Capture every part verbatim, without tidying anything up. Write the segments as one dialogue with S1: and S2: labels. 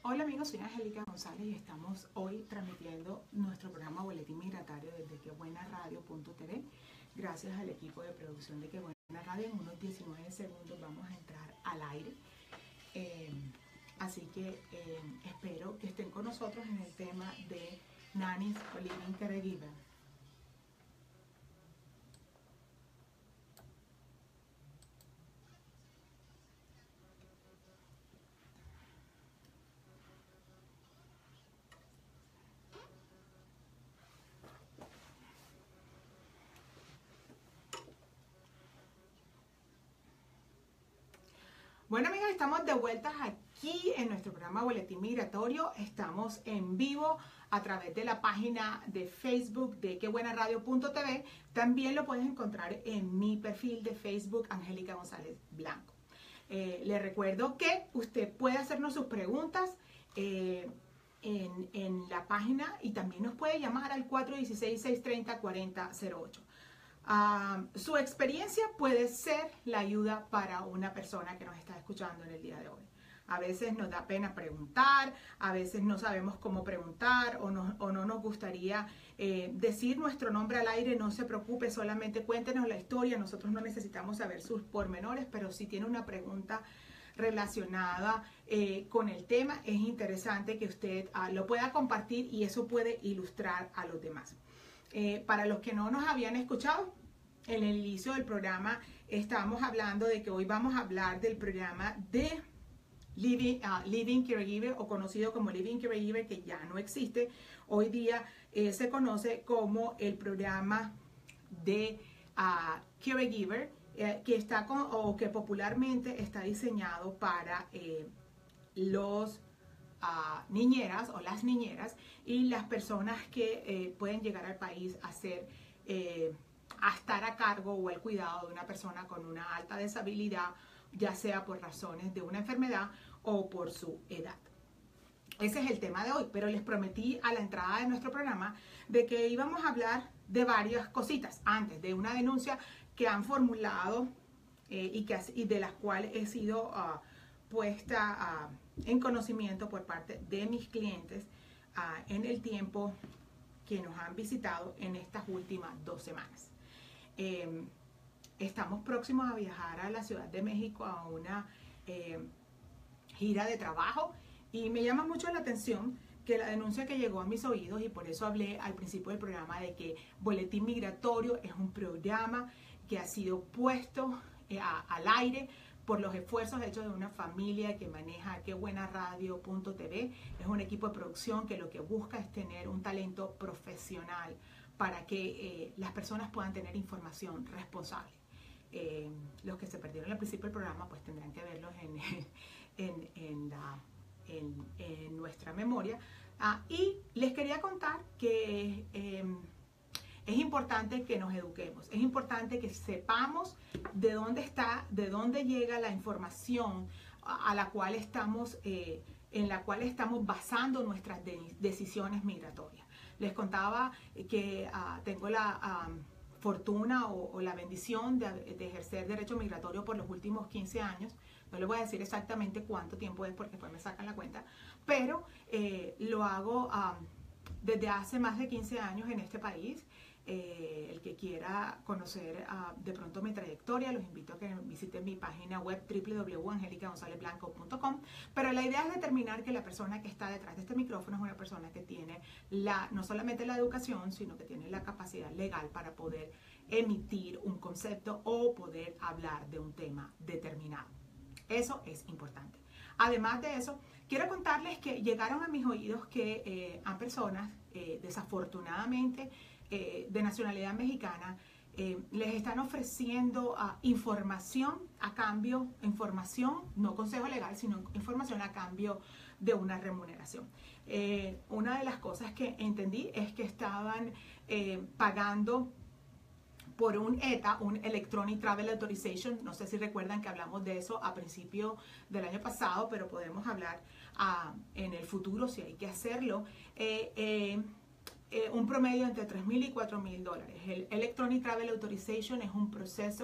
S1: Hola amigos, soy Angélica González y estamos hoy transmitiendo nuestro programa Boletín Migratorio desde que buena radio punto t v. Gracias al equipo de producción de Que Buena Radio. En unos diecinueve segundos vamos a entrar al aire. Eh, así que eh, espero que estén con nosotros en el tema de Nannies for Living Caregiver. Bueno amigos, estamos de vuelta aquí en nuestro programa Boletín Migratorio. Estamos en vivo a través de la página de Facebook de que buena radio punto t v. También lo puedes encontrar en mi perfil de Facebook, Angélica González Blanco. Eh, le recuerdo que usted puede hacernos sus preguntas eh, en, en la página y también nos puede llamar al cuatro uno seis, seis tres cero, cuatro cero cero ocho. Uh, su experiencia puede ser la ayuda para una persona que nos está escuchando en el día de hoy. A veces nos da pena preguntar, a veces no sabemos cómo preguntar o no, o no nos gustaría eh, decir nuestro nombre al aire. No se preocupe, solamente cuéntenos la historia. Nosotros no necesitamos saber sus pormenores, pero si tiene una pregunta relacionada eh, con el tema, es interesante que usted uh, lo pueda compartir y eso puede ilustrar a los demás. Eh, para los que no nos habían escuchado, en el inicio del programa estábamos hablando de que hoy vamos a hablar del programa de Living, uh, Living Caregiver, o conocido como Living Caregiver, que ya no existe. Hoy día eh, se conoce como el programa de uh, Caregiver, eh, que está con, o que popularmente está diseñado para eh, los Uh, niñeras o las niñeras y las personas que eh, pueden llegar al país a ser eh, a estar a cargo o al cuidado de una persona con una alta deshabilidad, ya sea por razones de una enfermedad o por su edad. Ese es el tema de hoy, pero les prometí a la entrada de nuestro programa de que íbamos a hablar de varias cositas antes de una denuncia que han formulado eh, y, que, y de las cuales he sido uh, puesta uh, en conocimiento por parte de mis clientes uh, en el tiempo que nos han visitado en estas últimas dos semanas. Eh, estamos próximos a viajar a la Ciudad de México a una eh, gira de trabajo y me llama mucho la atención que la denuncia que llegó a mis oídos, y por eso hablé al principio del programa de que Boletín Migratorio es un programa que ha sido puesto eh, a, al aire por los esfuerzos hechos de una familia que maneja que buena radio punto t v. Es un equipo de producción que lo que busca es tener un talento profesional para que eh, las personas puedan tener información responsable. Eh, los que se perdieron al principio del programa pues tendrán que verlos en, en, en, la, en, en nuestra memoria. Ah, y les quería contar que eh, es importante que nos eduquemos, es importante que sepamos de dónde está, de dónde llega la información a la cual estamos, eh, en la cual estamos basando nuestras de decisiones migratorias. Les contaba que uh, tengo la um, fortuna o, o la bendición de, de ejercer derecho migratorio por los últimos quince años. No les voy a decir exactamente cuánto tiempo es porque después me sacan la cuenta, pero eh, lo hago um, desde hace más de quince años en este país. Eh, el que quiera conocer uh, de pronto mi trayectoria, los invito a que visiten mi página web w w w punto angelica gonzalez blanco punto com. Pero la idea es determinar que la persona que está detrás de este micrófono es una persona que tiene la, no solamente la educación, sino que tiene la capacidad legal para poder emitir un concepto o poder hablar de un tema determinado. Eso es importante. Además de eso, quiero contarles que llegaron a mis oídos que eh, a personas eh, desafortunadamente Eh, de nacionalidad mexicana eh, les están ofreciendo uh, información a cambio, información, no consejo legal, sino información a cambio de una remuneración. Eh, una de las cosas que entendí es que estaban eh, pagando por un E T A, un Electronic Travel Authorization. No sé si recuerdan que hablamos de eso a principio del año pasado, pero podemos hablar uh, en el futuro si hay que hacerlo. Eh, eh, Eh, un promedio entre tres mil y cuatro mil dólares. El Electronic Travel Authorization es un proceso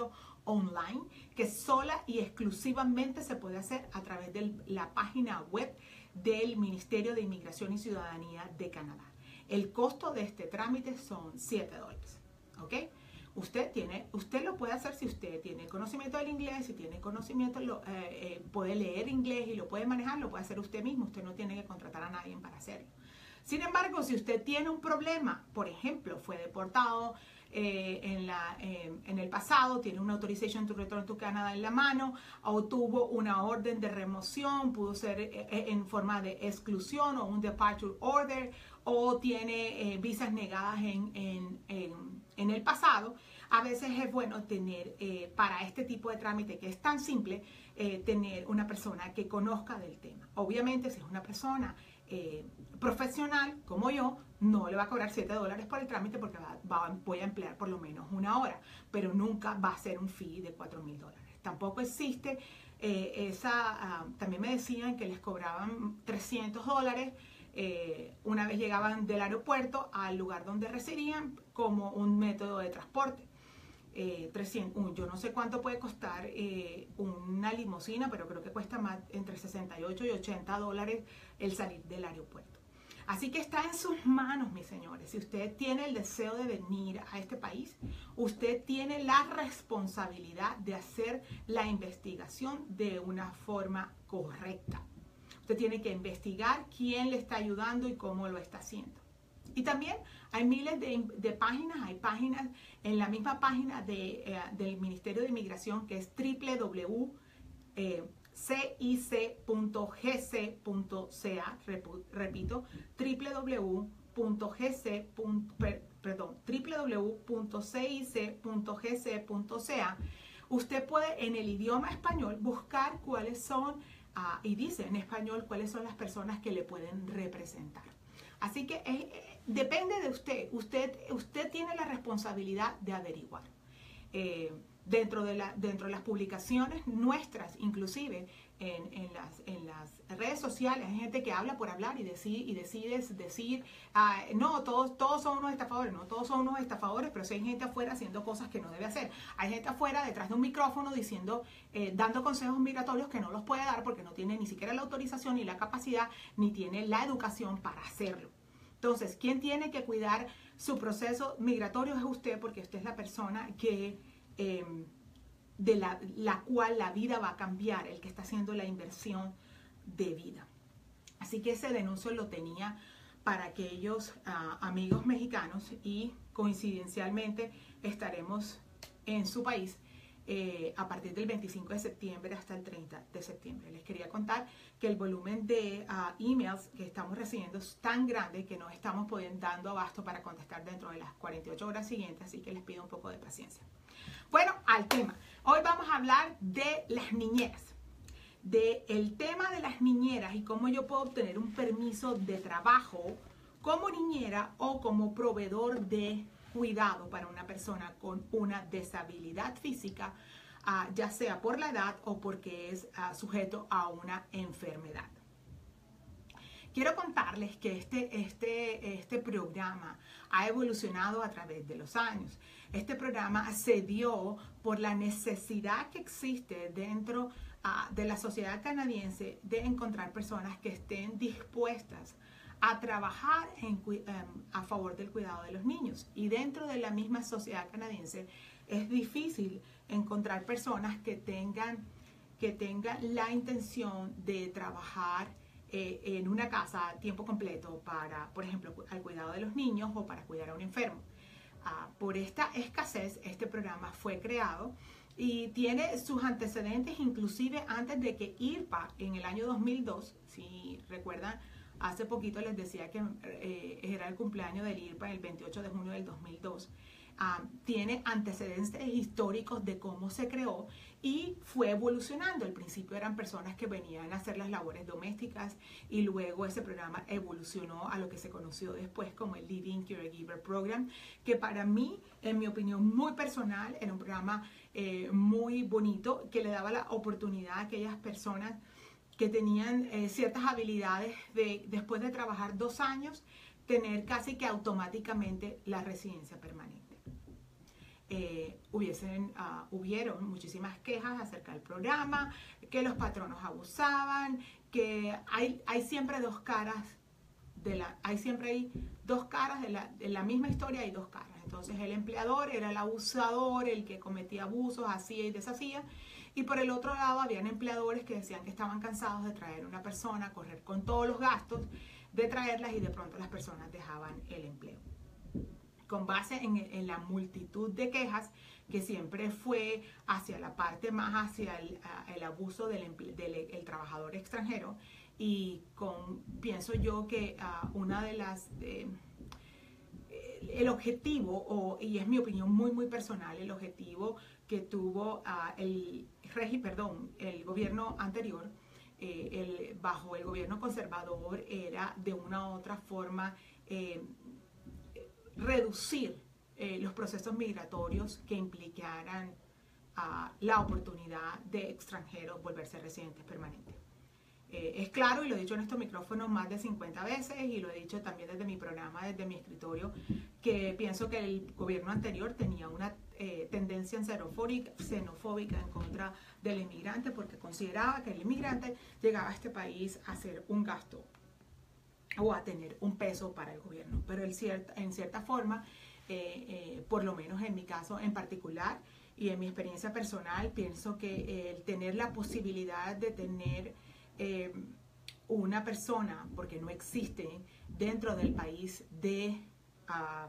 S1: online que sola y exclusivamente se puede hacer a través de la página web del Ministerio de Inmigración y Ciudadanía de Canadá. El costo de este trámite son siete dólares, ¿ok? Usted, tiene, usted lo puede hacer si usted tiene conocimiento del inglés, si tiene conocimiento, lo, eh, eh, puede leer inglés y lo puede manejar, lo puede hacer usted mismo. Usted no tiene que contratar a nadie para hacerlo. Sin embargo, si usted tiene un problema, por ejemplo, fue deportado eh, en, la, eh, en el pasado, tiene una Authorization to Return to Canada en la mano, o tuvo una orden de remoción, pudo ser eh, en forma de exclusión o un Departure Order, o tiene eh, visas negadas en, en, en, en el pasado, a veces es bueno tener eh, para este tipo de trámite que es tan simple, eh, tener una persona que conozca del tema. Obviamente, si es una persona eh, profesional como yo, no le va a cobrar siete dólares por el trámite porque va, va, voy a emplear por lo menos una hora, pero nunca va a ser un fee de cuatro mil dólares. Tampoco existe eh, esa, uh, también me decían que les cobraban trescientos dólares eh, una vez llegaban del aeropuerto al lugar donde residían como un método de transporte. Eh, trescientos, yo no sé cuánto puede costar eh, una limusina, pero creo que cuesta más entre sesenta y ocho y ochenta dólares el salir del aeropuerto. Así que está en sus manos, mis señores. Si usted tiene el deseo de venir a este país, usted tiene la responsabilidad de hacer la investigación de una forma correcta. Usted tiene que investigar quién le está ayudando y cómo lo está haciendo. Y también hay miles de, de páginas, hay páginas en la misma página de, eh, del Ministerio de Inmigración que es doble u doble u doble u punto c i c punto g c punto c a, repito, doble u doble u doble u punto c i c punto g c punto c a. Usted puede en el idioma español buscar cuáles son, uh, y dice en español cuáles son las personas que le pueden representar. Así que eh, depende de usted. usted. Usted tiene la responsabilidad de averiguar. Eh, dentro, de la, dentro de las publicaciones nuestras, inclusive en, en, las, en las redes sociales, hay gente que habla por hablar y decide, y decide decir, ah, no, todos, todos son unos estafadores, no, todos son unos estafadores, pero si hay gente afuera haciendo cosas que no debe hacer. Hay gente afuera detrás de un micrófono diciendo, eh, dando consejos migratorios que no los puede dar porque no tiene ni siquiera la autorización, ni la capacidad, ni tiene la educación para hacerlo. Entonces, ¿quién tiene que cuidar su proceso migratorio? Es usted, porque usted es la persona que, eh, de la, la cual la vida va a cambiar, el que está haciendo la inversión de vida. Así que ese denuncio lo tenía para aquellos uh, amigos mexicanos y coincidencialmente estaremos en su país eh, a partir del veinticinco de septiembre hasta el treinta de septiembre. Les quería contar que el volumen de uh, emails que estamos recibiendo es tan grande que no estamos pudiendo dando abasto para contestar dentro de las cuarenta y ocho horas siguientes, así que les pido un poco de paciencia. Bueno, al tema. Hoy vamos a hablar de las niñeras, de el tema de las niñeras y cómo yo puedo obtener un permiso de trabajo como niñera o como proveedor de cuidado para una persona con una deshabilidad física, uh, ya sea por la edad o porque es uh, sujeto a una enfermedad. Quiero contarles que este, este, este programa ha evolucionado a través de los años. Este programa se dio por la necesidad que existe dentro uh, de la sociedad canadiense de encontrar personas que estén dispuestas a trabajar en, um, a favor del cuidado de los niños. Y dentro de la misma sociedad canadiense es difícil encontrar personas que tengan, que tengan la intención de trabajar eh, en una casa a tiempo completo para, por ejemplo, al cuidado de los niños o para cuidar a un enfermo. Uh, por esta escasez, este programa fue creado y tiene sus antecedentes inclusive antes de que I R P A en el año dos mil dos, si recuerdan, hace poquito les decía que eh, era el cumpleaños del I R P A el veintiocho de junio del dos mil dos. Uh, tiene antecedentes históricos de cómo se creó y fue evolucionando. Al principio eran personas que venían a hacer las labores domésticas y luego ese programa evolucionó a lo que se conoció después como el Living Caregiver Program, que para mí, en mi opinión muy personal, era un programa eh, muy bonito que le daba la oportunidad a aquellas personas que tenían eh, ciertas habilidades de, después de trabajar dos años, tener casi que automáticamente la residencia permanente. eh, hubiesen, uh, hubieron muchísimas quejas acerca del programa, que los patronos abusaban, que hay, hay siempre dos caras, de la, hay siempre hay dos caras de la, de la misma historia, hay dos caras. Entonces el empleador era el abusador, el que cometía abusos, hacía y deshacía, y por el otro lado habían empleadores que decían que estaban cansados de traer una persona, correr con todos los gastos de traerlas, y de pronto las personas dejaban el empleo. Con base en, en la multitud de quejas que siempre fue hacia la parte más hacia el, el abuso del, del el trabajador extranjero, y con, pienso yo que uh, una de las... Eh, el objetivo, o, y es mi opinión muy muy personal, el objetivo que tuvo uh, el regi, perdón, el gobierno anterior, eh, el, bajo el gobierno conservador, era de una u otra forma eh, reducir eh, los procesos migratorios que implicaran uh, la oportunidad de extranjeros volverse residentes permanentes. Eh, es claro, y lo he dicho en estos micrófonos más de cincuenta veces, y lo he dicho también desde mi programa, desde mi escritorio, que pienso que el gobierno anterior tenía una eh, tendencia xenofóbica, xenofóbica en contra del inmigrante, porque consideraba que el inmigrante llegaba a este país a hacer un gasto o a tener un peso para el gobierno. Pero en cierta, en cierta forma, eh, eh, por lo menos en mi caso en particular y en mi experiencia personal, pienso que eh, el tener la posibilidad de tener Eh, una persona, porque no existe dentro del país, de uh,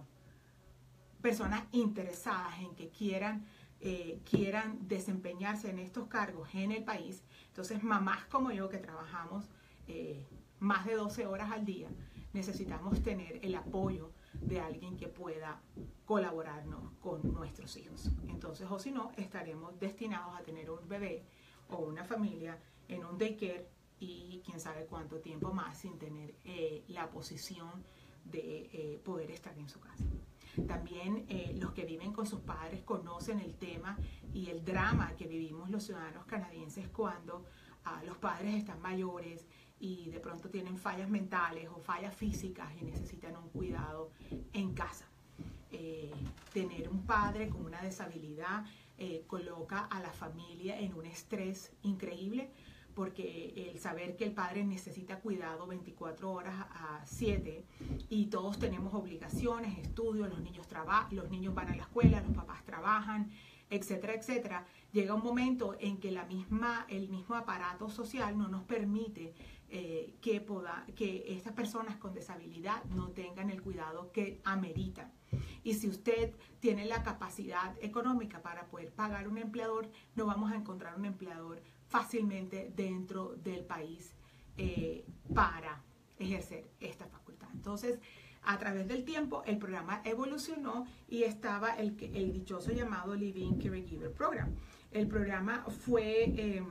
S1: personas interesadas en que quieran, eh, quieran desempeñarse en estos cargos en el país. Entonces, mamás como yo que trabajamos eh, más de doce horas al día, necesitamos tener el apoyo de alguien que pueda colaborarnos con nuestros hijos. Entonces, o si no, estaremos destinados a tener un bebé o una familia en un daycare, y quién sabe cuánto tiempo más sin tener eh, la posición de eh, poder estar en su casa. También eh, los que viven con sus padres conocen el tema y el drama que vivimos los ciudadanos canadienses cuando uh, los padres están mayores y de pronto tienen fallas mentales o fallas físicas y necesitan un cuidado en casa. Eh, tener un padre con una deshabilidad eh, coloca a la familia en un estrés increíble, porque el saber que el padre necesita cuidado veinticuatro horas a siete, y todos tenemos obligaciones, estudios, los niños trabajan, los niños van a la escuela, los papás trabajan, etcétera, etcétera, llega un momento en que la misma, el mismo aparato social no nos permite eh, que, poda, que estas personas con deshabilidad no tengan el cuidado que ameritan. Y si usted tiene la capacidad económica para poder pagar un empleador, no vamos a encontrar un empleador fácilmente dentro del país eh, para ejercer esta facultad. Entonces, a través del tiempo, el programa evolucionó y estaba el, el dichoso llamado Living Caregiver Program. El programa fue, eh,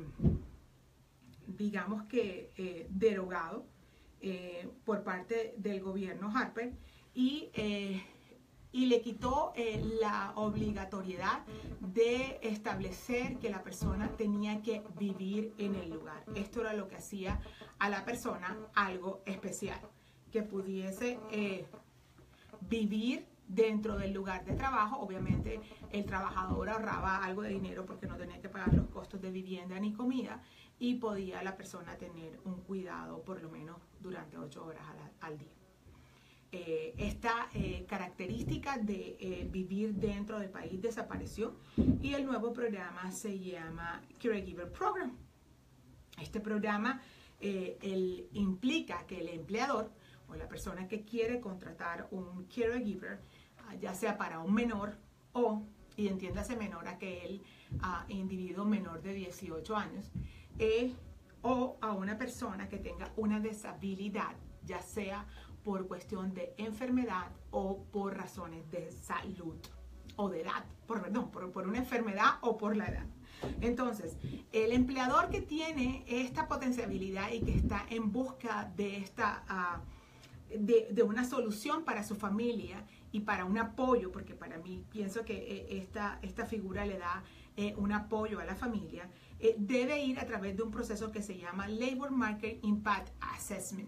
S1: digamos que, eh, derogado eh, por parte del gobierno Harper, y eh, y le quitó eh, la obligatoriedad de establecer que la persona tenía que vivir en el lugar. Esto era lo que hacía a la persona algo especial, que pudiese eh, vivir dentro del lugar de trabajo. Obviamente el trabajador ahorraba algo de dinero porque no tenía que pagar los costos de vivienda ni comida, y podía la persona tener un cuidado por lo menos durante ocho horas al, al día. Eh, esta eh, característica de eh, vivir dentro del país desapareció, y el nuevo programa se llama Caregiver Program. Este programa eh, el, implica que el empleador o la persona que quiere contratar un caregiver, ya sea para un menor o, y entiéndase menor aquel uh, individuo menor de dieciocho años, eh, o a una persona que tenga una deshabilidad, ya sea por cuestión de enfermedad o por razones de salud o de edad, por, perdón, por, por una enfermedad o por la edad. Entonces, el empleador que tiene esta potencialidad y que está en busca de, esta, uh, de, de una solución para su familia y para un apoyo, porque para mí pienso que esta, esta figura le da eh, un apoyo a la familia, eh, debe ir a través de un proceso que se llama Labor Market Impact Assessment.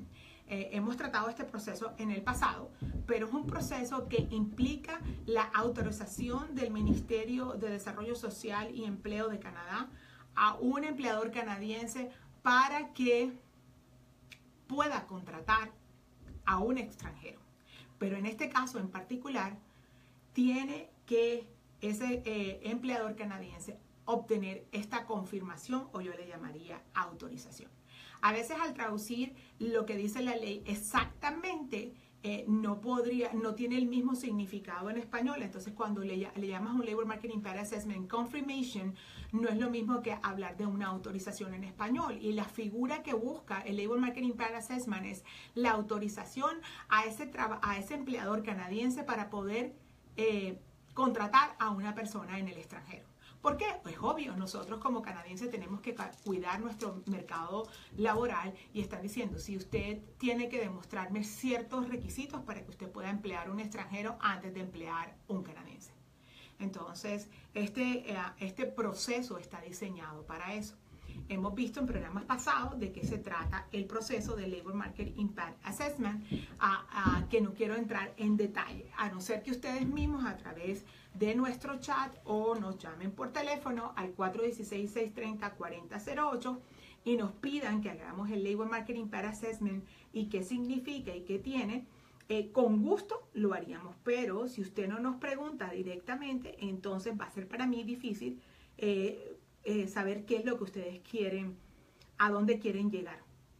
S1: eh, hemos tratado este proceso en el pasado, pero es un proceso que implica la autorización del Ministerio de Desarrollo Social y Empleo de Canadá a un empleador canadiense para que pueda contratar a un extranjero. Pero en este caso en particular, tiene que ese eh, empleador canadiense obtener esta confirmación, o yo le llamaría autorización. A veces al traducir lo que dice la ley exactamente, eh, no podría, no tiene el mismo significado en español. Entonces cuando le, le llamas un Labor Market Impact Assessment Confirmation, no es lo mismo que hablar de una autorización en español. Y la figura que busca el Labor Market Impact Assessment es la autorización a ese, a ese empleador canadiense para poder eh, contratar a una persona en el extranjero. ¿Por qué? Pues obvio, nosotros como canadienses tenemos que cuidar nuestro mercado laboral y están diciendo, si usted tiene que demostrarme ciertos requisitos para que usted pueda emplear un extranjero antes de emplear un canadiense. Entonces, este, este proceso está diseñado para eso. Hemos visto en programas pasados de qué se trata el proceso del Labor Market Impact Assessment, a, a, que no quiero entrar en detalle, a no ser que ustedes mismos a través de nuestro chat o nos llamen por teléfono al cuatro uno seis, seis tres cero, cuatro cero cero ocho y nos pidan que hagamos el Labor Market Impact Assessment y qué significa y qué tiene. Eh, con gusto lo haríamos, pero si usted no nos pregunta directamente, entonces va a ser para mí difícil eh, eh, saber qué es lo que ustedes quieren, a dónde quieren llegar.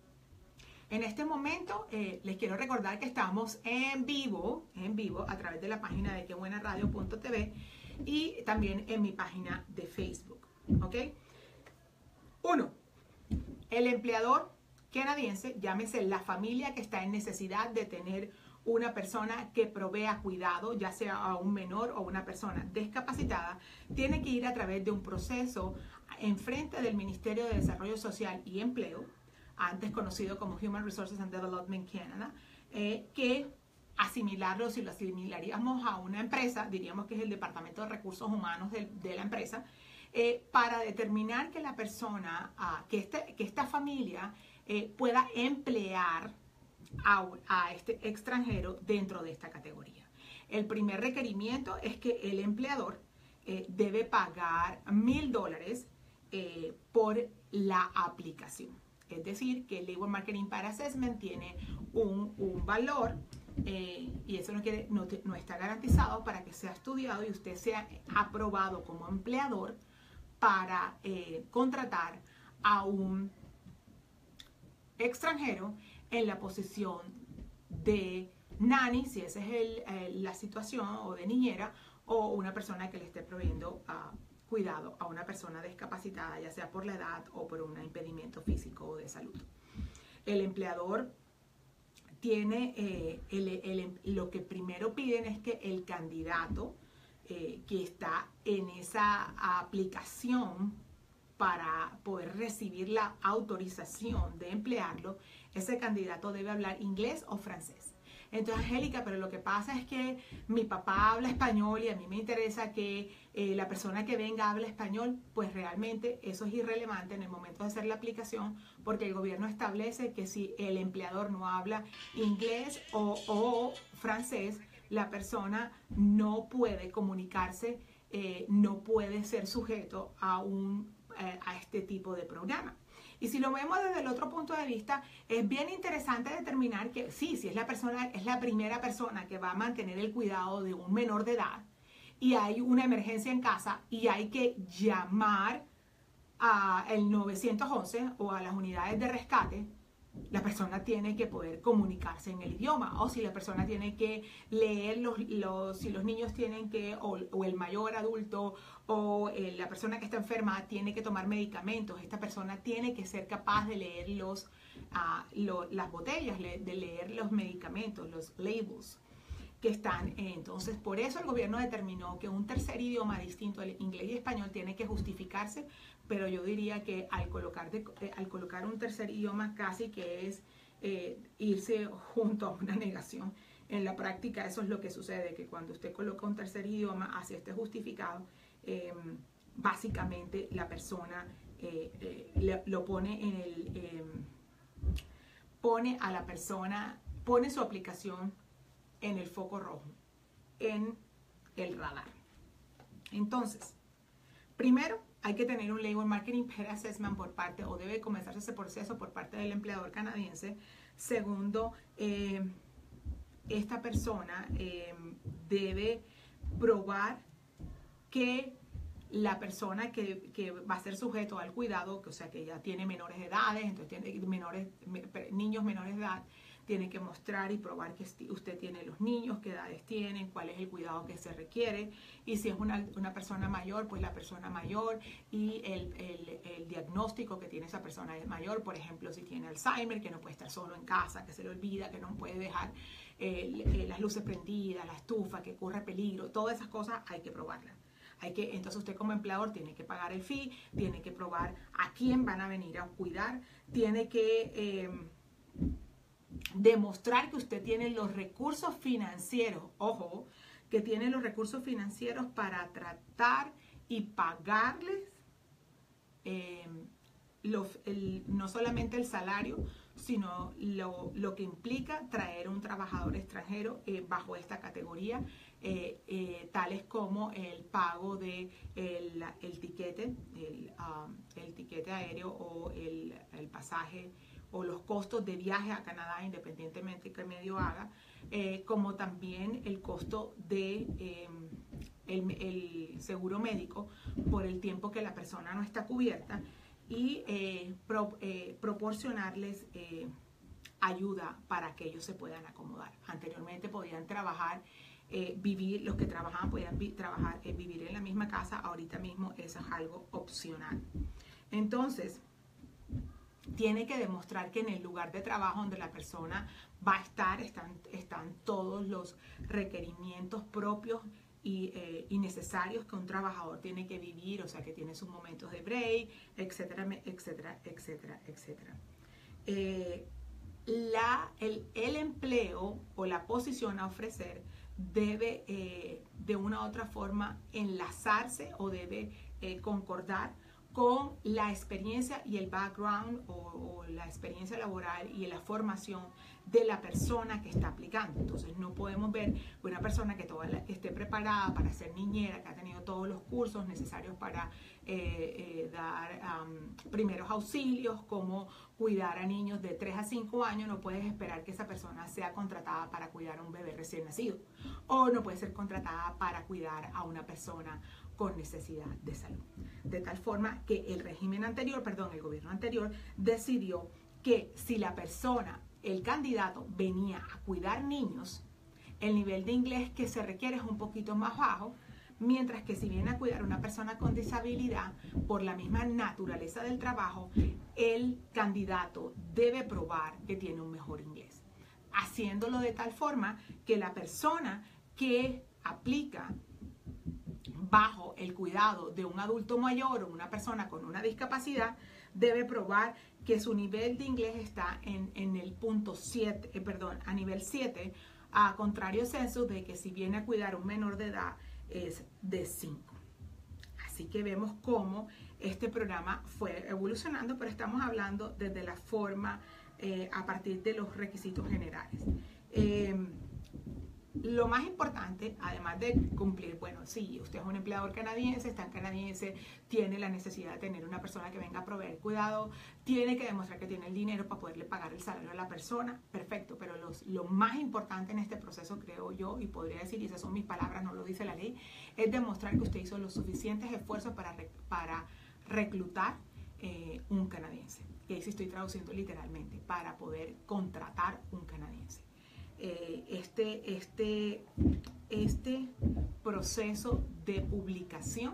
S1: En este momento eh, les quiero recordar que estamos en vivo, en vivo a través de la página de que buena radio punto t v y también en mi página de Facebook, ¿ok? Uno, el empleador canadiense, llámese la familia que está en necesidad de tener una persona que provea cuidado, ya sea a un menor o una persona discapacitada, tiene que ir a través de un proceso en frente del Ministerio de Desarrollo Social y Empleo, antes conocido como Human Resources and Development Canada, eh, que asimilarlo, si lo asimilaríamos a una empresa, diríamos que es el Departamento de Recursos Humanos de, de la empresa, eh, para determinar que la persona, uh, que, este, que esta familia eh, pueda emplear a, a este extranjero dentro de esta categoría. El primer requerimiento es que el empleador eh, debe pagar mil dólares eh, por la aplicación. Es decir, que el Labor Market Impact Assessment tiene un, un valor eh, y eso no, quiere, no, te, no está garantizado para que sea estudiado y usted sea aprobado como empleador para eh, contratar a un extranjero en la posición de nanny, si esa es el, el, la situación, o de niñera, o una persona que le esté proveyendo uh, cuidado a una persona discapacitada, ya sea por la edad o por un impedimento físico o de salud. El empleador tiene, eh, el, el, lo que primero piden es que el candidato eh, que está en esa aplicación para poder recibir la autorización de emplearlo, ese candidato debe hablar inglés o francés. Entonces, Angélica, pero lo que pasa es que mi papá habla español y a mí me interesa que eh, la persona que venga hable español. Pues realmente eso es irrelevante en el momento de hacer la aplicación, porque el gobierno establece que si el empleador no habla inglés o, o francés, la persona no puede comunicarse, eh, no puede ser sujeto a, un, eh, a este tipo de programa. Y si lo vemos desde el otro punto de vista, es bien interesante determinar que sí, si es la persona, es la primera persona que va a mantener el cuidado de un menor de edad y hay una emergencia en casa y hay que llamar al nueve once o a las unidades de rescate, la persona tiene que poder comunicarse en el idioma, o si la persona tiene que leer, los, los, si los niños tienen que, o, o el mayor adulto, o eh, la persona que está enferma tiene que tomar medicamentos, esta persona tiene que ser capaz de leer los, uh, lo, las botellas, de leer los medicamentos, los labels que están. Entonces, por eso el gobierno determinó que un tercer idioma distinto al inglés y español tiene que justificarse, pero yo diría que al colocar, de, eh, al colocar un tercer idioma casi que es eh, irse junto a una negación. En la práctica eso es lo que sucede, que cuando usted coloca un tercer idioma, así esté justificado, eh, básicamente la persona eh, eh, le, lo pone en el... Eh, pone a la persona, pone su aplicación en el foco rojo, en el radar. Entonces, primero, hay que tener un Labor Marketing Peer Assessment por parte, o debe comenzarse ese proceso por parte del empleador canadiense. Segundo, eh, esta persona eh, debe probar que la persona que, que va a ser sujeto al cuidado, que, o sea, que ya tiene menores edades, entonces tiene menores, niños menores de edad, tiene que mostrar y probar que usted tiene los niños, qué edades tienen, cuál es el cuidado que se requiere, y si es una, una persona mayor, pues la persona mayor y el, el, el diagnóstico que tiene esa persona es mayor. Por ejemplo, si tiene Alzheimer, que no puede estar solo en casa, que se le olvida, que no puede dejar eh, eh, las luces prendidas, la estufa, que corre peligro, todas esas cosas hay que probarlas. Hay que, entonces usted como empleador tiene que pagar el fee, tiene que probar a quién van a venir a cuidar, tiene que eh, demostrar que usted tiene los recursos financieros, ojo, que tiene los recursos financieros para tratar y pagarles eh, los, el, no solamente el salario, sino lo, lo que implica traer un trabajador extranjero eh, bajo esta categoría, eh, eh, tales como el pago de el, el tiquete, el, um, el tiquete aéreo o el, el pasaje o los costos de viaje a Canadá, independientemente de qué medio haga, eh, como también el costo de eh, el, el seguro médico por el tiempo que la persona no está cubierta, y eh, pro, eh, proporcionarles eh, ayuda para que ellos se puedan acomodar. Anteriormente podían trabajar, eh, vivir, los que trabajaban podían vi, trabajar, eh, vivir en la misma casa, ahorita mismo eso es algo opcional. Entonces, tiene que demostrar que en el lugar de trabajo donde la persona va a estar están, están todos los requerimientos propios y, eh, y necesarios que un trabajador tiene que vivir, o sea, que tiene sus momentos de break, etcétera, etcétera, etcétera, etcétera. Eh, la, el, el empleo o la posición a ofrecer debe eh, de una u otra forma enlazarse o debe eh, concordar con la experiencia y el background o, o la experiencia laboral y la formación de la persona que está aplicando. Entonces no podemos ver una persona que, toda la, que esté preparada para ser niñera, que ha tenido todos los cursos necesarios para eh, eh, dar um, primeros auxilios, como cuidar a niños de tres a cinco años. No puedes esperar que esa persona sea contratada para cuidar a un bebé recién nacido, o no puede ser contratada para cuidar a una persona con necesidad de salud. De tal forma que el régimen anterior, perdón, el gobierno anterior decidió que si la persona, el candidato, venía a cuidar niños, el nivel de inglés que se requiere es un poquito más bajo, mientras que si viene a cuidar a una persona con disabilidad, por la misma naturaleza del trabajo, el candidato debe probar que tiene un mejor inglés, haciéndolo de tal forma que la persona que aplica bajo el cuidado de un adulto mayor o una persona con una discapacidad debe probar que su nivel de inglés está en, en el punto siete, eh, perdón, a nivel siete, a contrario censo de que si viene a cuidar a un menor de edad es de cinco. Así que vemos cómo este programa fue evolucionando, pero estamos hablando desde la forma eh, a partir de los requisitos generales. Eh, Lo más importante, además de cumplir, bueno, sí, usted es un empleador canadiense, está en canadiense, tiene la necesidad de tener una persona que venga a proveer cuidado, tiene que demostrar que tiene el dinero para poderle pagar el salario a la persona, perfecto, pero los, lo más importante en este proceso, creo yo, y podría decir, y esas son mis palabras, no lo dice la ley, es demostrar que usted hizo los suficientes esfuerzos para, para reclutar eh, un canadiense, que ahí sí estoy traduciendo literalmente, para poder contratar un canadiense. Este, este, este proceso de publicación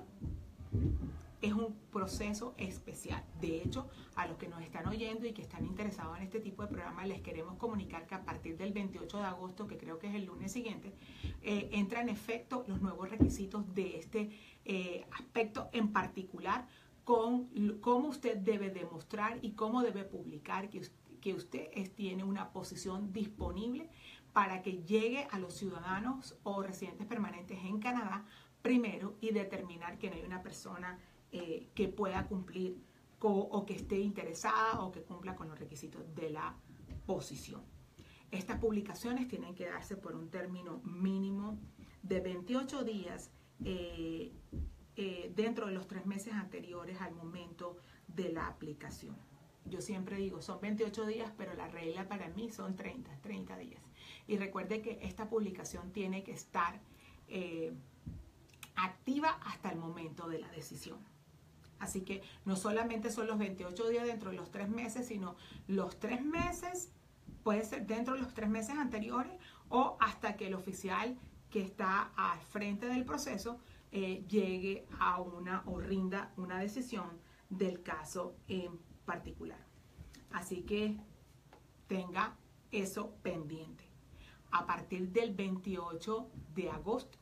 S1: es un proceso especial. De hecho, a los que nos están oyendo y que están interesados en este tipo de programas, les queremos comunicar que a partir del veintiocho de agosto, que creo que es el lunes siguiente, eh, entra en efecto los nuevos requisitos de este eh, aspecto en particular, con cómo usted debe demostrar y cómo debe publicar que usted, que usted es, tiene una posición disponible para que llegue a los ciudadanos o residentes permanentes en Canadá primero, y determinar que no hay una persona eh, que pueda cumplir con, o que esté interesada o que cumpla con los requisitos de la posición. Estas publicaciones tienen que darse por un término mínimo de veintiocho días eh, eh, dentro de los tres meses anteriores al momento de la aplicación. Yo siempre digo, son veintiocho días, pero la regla para mí son treinta, treinta días. Y recuerde que esta publicación tiene que estar eh, activa hasta el momento de la decisión. Así que no solamente son los veintiocho días dentro de los tres meses, sino los tres meses, puede ser dentro de los tres meses anteriores o hasta que el oficial que está al frente del proceso eh, llegue a una o rinda una decisión del caso en particular. Así que tenga eso pendiente. A partir del veintiocho de agosto,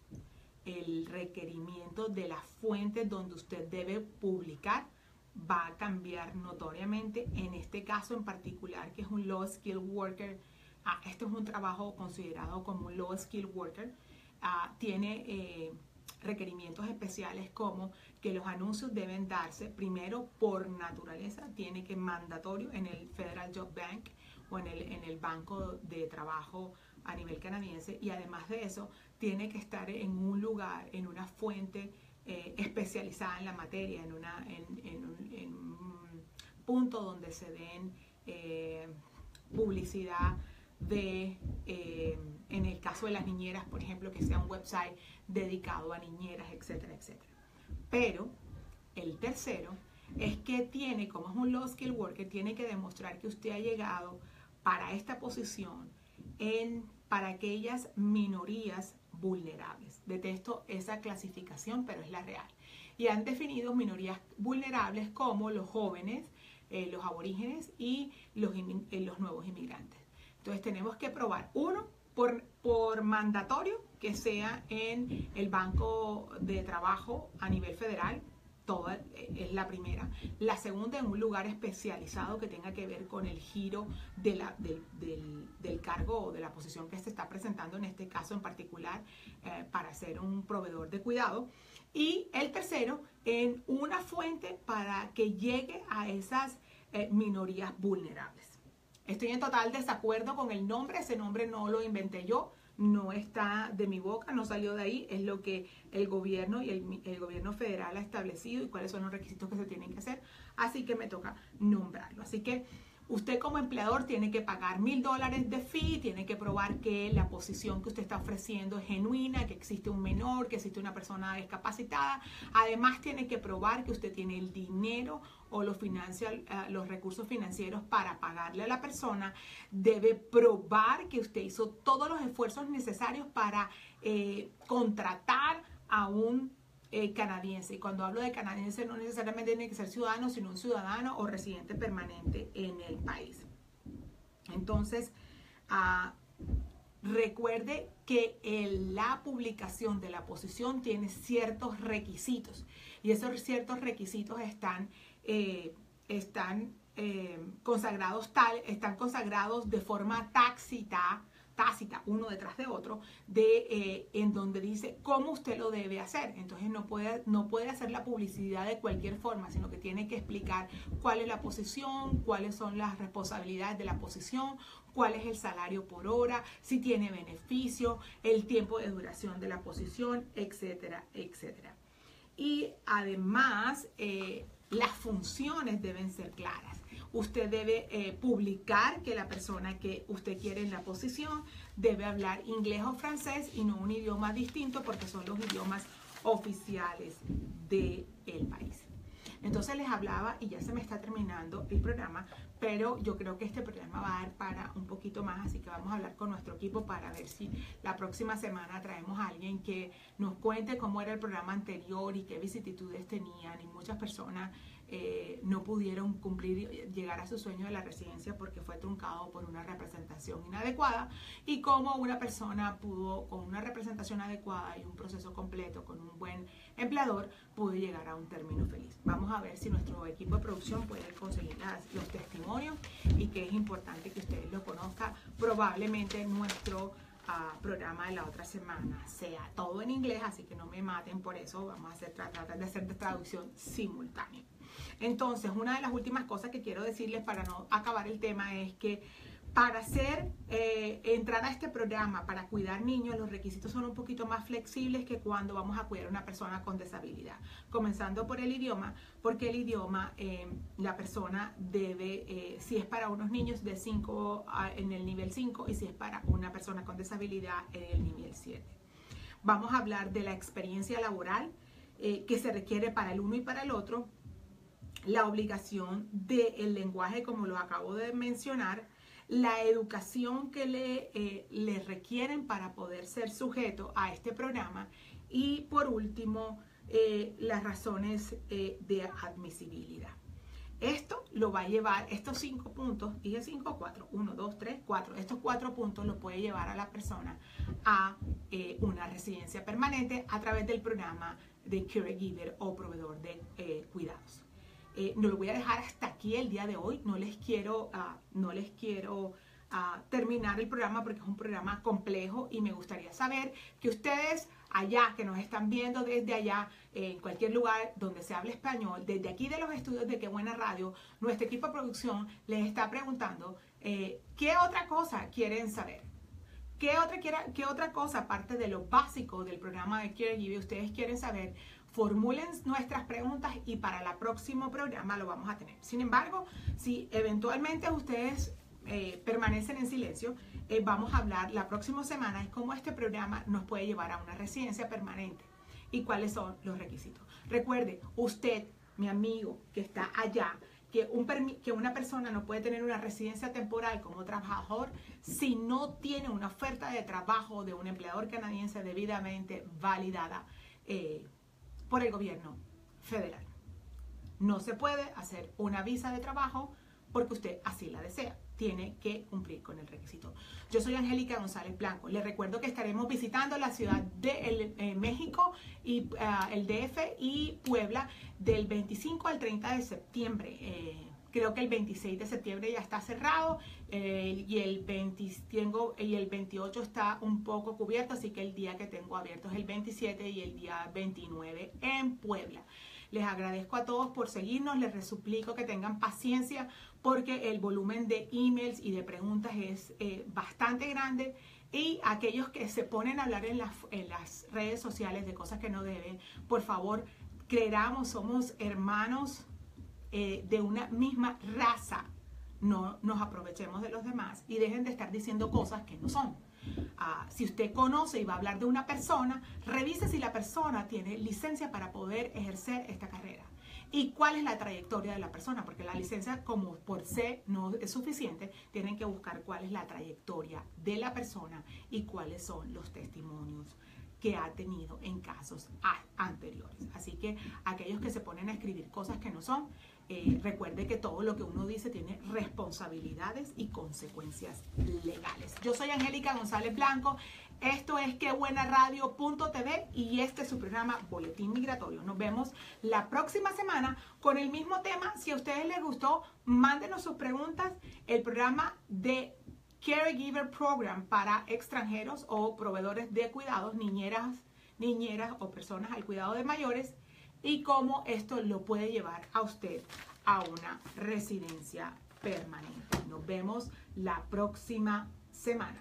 S1: el requerimiento de la fuente donde usted debe publicar va a cambiar notoriamente. En este caso en particular, que es un low skill worker, ah, este es un trabajo considerado como un low skill worker, ah, tiene eh, requerimientos especiales como que los anuncios deben darse primero por naturaleza, tiene que mandatorio en el Federal Job Bank o en el, en el banco de trabajo a nivel canadiense, y además de eso tiene que estar en un lugar, en una fuente eh, especializada en la materia, en, una, en, en, un, en un punto donde se den eh, publicidad de, eh, en el caso de las niñeras, por ejemplo, que sea un website dedicado a niñeras, etcétera, etcétera. Pero el tercero es que tiene, como es un low skill worker, tiene que demostrar que usted ha llegado para esta posición en, para aquellas minorías vulnerables. Detesto esa clasificación, pero es la real. Y han definido minorías vulnerables como los jóvenes, eh, los aborígenes y los, eh, los nuevos inmigrantes. Entonces tenemos que probar, uno, por, por mandatorio, que sea en el banco de trabajo a nivel federal, toda es la primera. La segunda, en un lugar especializado que tenga que ver con el giro de la, del, del, del cargo o de la posición que se está presentando, en este caso en particular, eh, para ser un proveedor de cuidado. Y el tercero, en una fuente para que llegue a esas eh, minorías vulnerables. Estoy en total desacuerdo con el nombre, ese nombre no lo inventé yo, no está de mi boca, no salió de ahí, es lo que el gobierno y el, el gobierno federal ha establecido y cuáles son los requisitos que se tienen que hacer, así que me toca nombrarlo. Así que usted como empleador tiene que pagar mil dólares de fee, tiene que probar que la posición que usted está ofreciendo es genuina, que existe un menor, que existe una persona discapacitada. Además tiene que probar que usted tiene el dinero o los, financial, uh, los recursos financieros para pagarle a la persona. Debe probar que usted hizo todos los esfuerzos necesarios para eh, contratar a un Eh, canadiense. Y cuando hablo de canadiense no necesariamente tiene que ser ciudadano, sino un ciudadano o residente permanente en el país. Entonces, uh, recuerde que el, la publicación de la posición tiene ciertos requisitos y esos ciertos requisitos están, eh, están eh, consagrados tal, están consagrados de forma tácita, tácita, uno detrás de otro, de, eh, en donde dice cómo usted lo debe hacer. Entonces no puede, no puede hacer la publicidad de cualquier forma, sino que tiene que explicar cuál es la posición, cuáles son las responsabilidades de la posición, cuál es el salario por hora, si tiene beneficio, el tiempo de duración de la posición, etcétera, etcétera. Y además, eh, las funciones deben ser claras. Usted debe eh, publicar que la persona que usted quiere en la posición debe hablar inglés o francés y no un idioma distinto, porque son los idiomas oficiales del país. Entonces les hablaba, y ya se me está terminando el programa, pero yo creo que este programa va a dar para un poquito más, así que vamos a hablar con nuestro equipo para ver si la próxima semana traemos a alguien que nos cuente cómo era el programa anterior y qué vicisitudes tenían, y muchas personas Eh, no pudieron cumplir, llegar a su sueño de la residencia porque fue truncado por una representación inadecuada, y cómo una persona pudo, con una representación adecuada y un proceso completo con un buen empleador, pudo llegar a un término feliz. Vamos a ver si nuestro equipo de producción puede conseguir las, los testimonios, y que es importante que ustedes lo conozcan. Probablemente nuestro Uh, programa de la otra semana sea todo en inglés, así que no me maten por eso. Vamos a hacer, tratar de hacer traducción simultánea. Entonces, una de las últimas cosas que quiero decirles para no acabar el tema es que Para hacer, eh, entrar a este programa para cuidar niños, los requisitos son un poquito más flexibles que cuando vamos a cuidar a una persona con discapacidad. Comenzando por el idioma, porque el idioma, eh, la persona debe, eh, si es para unos niños de cinco a, en el nivel cinco, y si es para una persona con discapacidad en el nivel siete. Vamos a hablar de la experiencia laboral eh, que se requiere para el uno y para el otro, la obligación del lenguaje, como lo acabo de mencionar, la educación que le, eh, le requieren para poder ser sujeto a este programa y por último eh, las razones eh, de admisibilidad. Esto lo va a llevar, estos cinco puntos, dije cinco o cuatro, uno, dos, tres, cuatro, estos cuatro puntos lo puede llevar a la persona a eh, una residencia permanente a través del programa de Caregiver o proveedor de eh, cuidados. Eh, no lo voy a dejar hasta aquí el día de hoy. No les quiero, uh, no les quiero uh, terminar el programa porque es un programa complejo y me gustaría saber que ustedes allá, que nos están viendo desde allá, eh, en cualquier lugar donde se hable español, desde aquí de los estudios de Qué Buena Radio, nuestro equipo de producción les está preguntando eh, ¿qué otra cosa quieren saber? ¿Qué otra, quiera, ¿Qué otra cosa, aparte de lo básico del programa de Caregiver, ustedes quieren saber? Formulen nuestras preguntas y para el próximo programa lo vamos a tener. Sin embargo, si eventualmente ustedes eh, permanecen en silencio, eh, vamos a hablar la próxima semana de cómo este programa nos puede llevar a una residencia permanente y cuáles son los requisitos. Recuerde, usted, mi amigo que está allá, que, un que una persona no puede tener una residencia temporal como trabajador si no tiene una oferta de trabajo de un empleador canadiense debidamente validada eh, por el gobierno federal. No se puede hacer una visa de trabajo porque usted así la desea. Tiene que cumplir con el requisito. Yo soy Angélica González Blanco. Les recuerdo que estaremos visitando la ciudad de el, eh, México y uh, el D F y Puebla del veinticinco al treinta de septiembre. Eh, creo que el veintiséis de septiembre ya está cerrado eh, y, el veinte, tengo, y el veintiocho está un poco cubierto, así que el día que tengo abierto es el veintisiete y el día veintinueve en Puebla. Les agradezco a todos por seguirnos, les suplico que tengan paciencia porque el volumen de emails y de preguntas es eh, bastante grande y aquellos que se ponen a hablar en las, en las redes sociales de cosas que no deben, por favor, creamos, somos hermanos eh, de una misma raza, no nos aprovechemos de los demás y dejen de estar diciendo cosas que no son. Uh, si usted conoce y va a hablar de una persona, revise si la persona tiene licencia para poder ejercer esta carrera y cuál es la trayectoria de la persona, porque la licencia como por sí no es suficiente, tienen que buscar cuál es la trayectoria de la persona y cuáles son los testimonios que ha tenido en casos anteriores. Así que aquellos que se ponen a escribir cosas que no son, eh, recuerde que todo lo que uno dice tiene responsabilidades y consecuencias legales. Yo soy Angélica González Blanco, esto es que buena radio punto t v y este es su programa Boletín Migratorio. Nos vemos la próxima semana con el mismo tema. Si a ustedes les gustó, mándenos sus preguntas. El programa de Caregiver Program para extranjeros o proveedores de cuidados, niñeras, niñeras o personas al cuidado de mayores, y cómo esto lo puede llevar a usted a una residencia permanente. Nos vemos la próxima semana.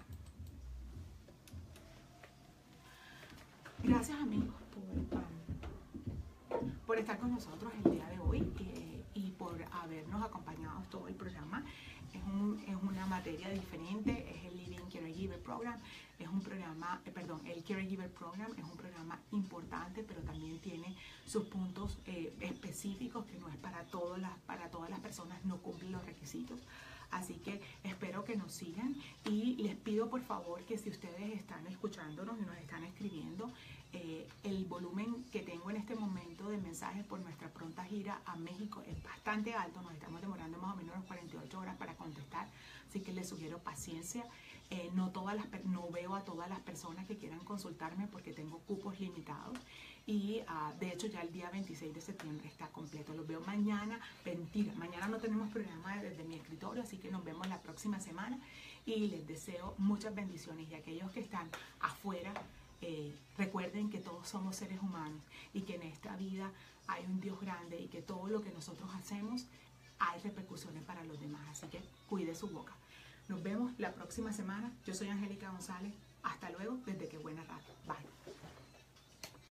S1: Gracias, amigos, por, um, por estar con nosotros el día de hoy eh, y por habernos acompañado todo el programa. Es, un, es una materia diferente, es el Living Caregiver Program, es un programa, eh, perdón, el Caregiver Program es un programa importante, pero también tiene sus puntos eh, específicos que no es para todas las, para todas las personas, no cumplen los requisitos. Así que espero que nos sigan y les pido por favor que si ustedes están escuchándonos y nos están escribiendo, eh, el volumen que tengo en este momento de mensajes por nuestra pronta gira a México es bastante alto, nos estamos demorando más o menos unas cuarenta y ocho horas para contestar, así que les sugiero paciencia. Eh, no, todas las, no veo a todas las personas que quieran consultarme porque tengo cupos limitados y uh, de hecho ya el día veintiséis de septiembre está completo. Los veo mañana, mentira, mañana no tenemos programa desde mi escritorio, así que nos vemos la próxima semana y les deseo muchas bendiciones. Y aquellos que están afuera, eh, recuerden que todos somos seres humanos y que en esta vida hay un Dios grande y que todo lo que nosotros hacemos hay repercusiones para los demás, así que cuide su boca. Nos vemos la próxima semana. Yo soy Angélica González. Hasta luego desde Qué Buena Radio. Bye.